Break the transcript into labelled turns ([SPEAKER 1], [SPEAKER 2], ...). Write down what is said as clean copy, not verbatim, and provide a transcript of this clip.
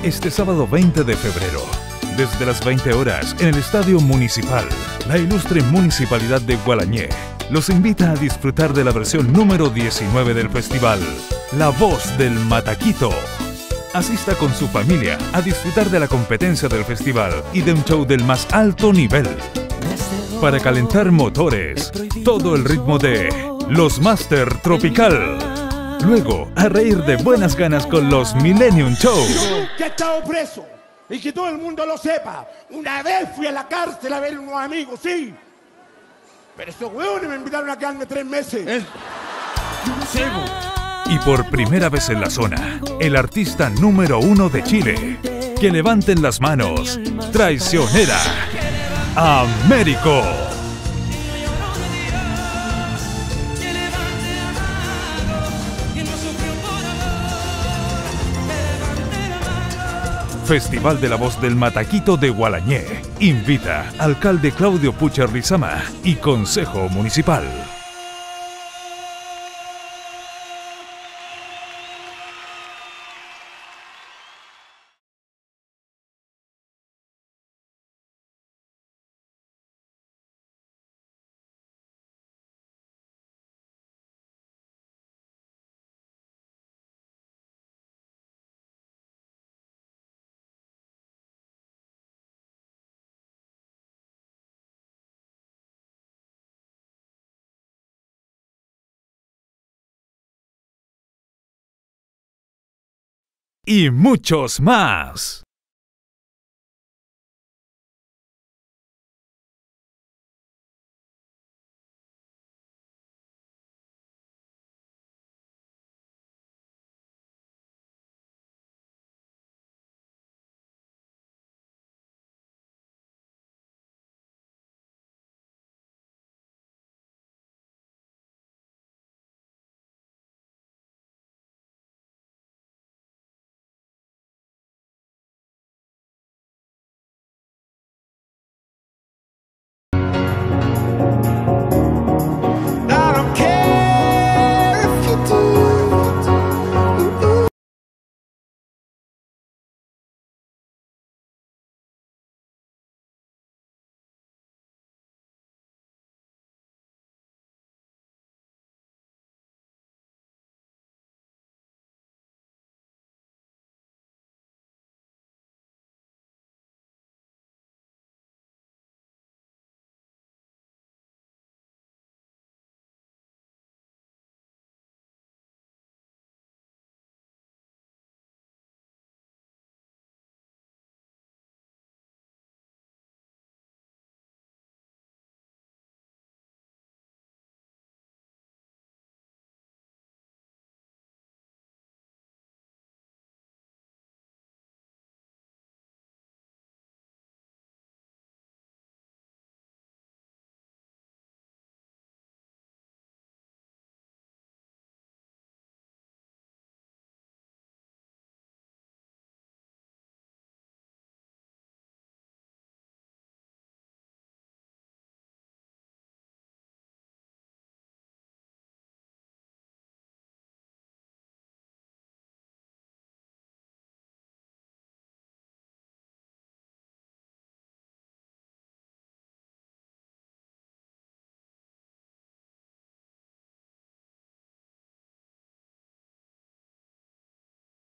[SPEAKER 1] Este sábado 20 de febrero, desde las 20 horas, en el Estadio Municipal, la ilustre Municipalidad de Gualañé los invita a disfrutar de la versión número 19 del festival, La Voz del Mataquito. Asista con su familia a disfrutar de la competencia del festival y de un show del más alto nivel. Para calentar motores, todo el ritmo de Los Master Tropical. Luego, a reír de buenas ganas con los Millennium Show.
[SPEAKER 2] Yo nunca he estado preso, y que todo el mundo lo sepa. Una vez fui a la cárcel a ver unos amigos, sí. Pero esos huevones me invitaron a quedarme 3 meses.
[SPEAKER 1] Y por primera vez en la zona, el artista número 1 de Chile. Que levanten las manos. Traicionera. Américo. Festival de la Voz del Mataquito de Gualañé. Invita alcalde Claudio Pucher Rizama y Consejo Municipal. Y muchos más.